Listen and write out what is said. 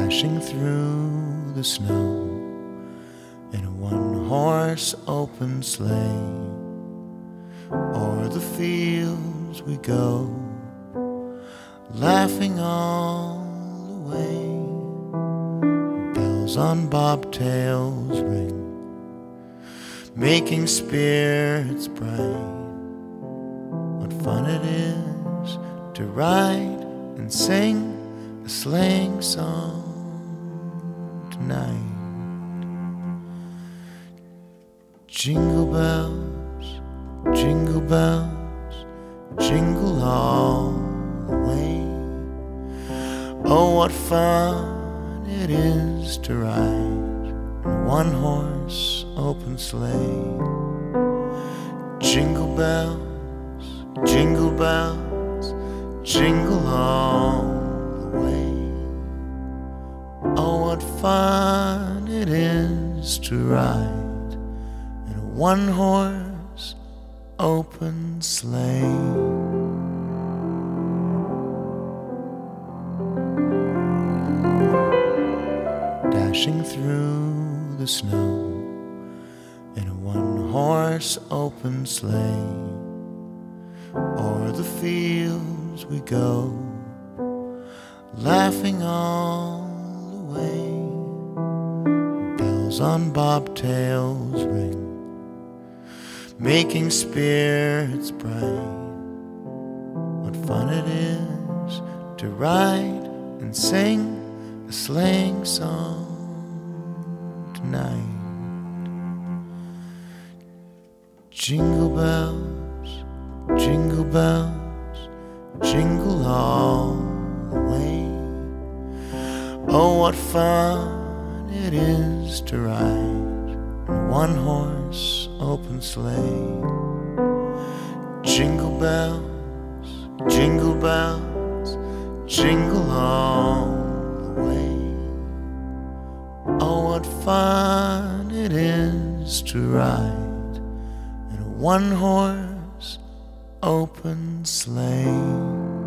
dashing through the snow in a one-horse open sleigh. O'er the fields we go, laughing all the way. Bells on bobtails ring, making spirits bright. What fun it is to ride and sing a sleighing song tonight. Jingle bells, jingle bells, jingle all the way. Oh, what fun it is to ride in a one-horse open sleigh. Jingle bells, jingle bells, jingle all the way. Oh, what fun it is to ride in a one-horse open sleigh. Dashing through the snow in a one-horse open sleigh. O'er the fields we go, laughing all the way. Bells on bobtails ring, making spirits bright. What fun it is to ride and sing a sleighing song tonight. Jingle bells, jingle bells, jingle all the way. Oh, what fun it is to ride in a one-horse open sleigh. Jingle bells, jingle bells, jingle all the way. Oh, what fun it is to ride in a one-horse open sleigh.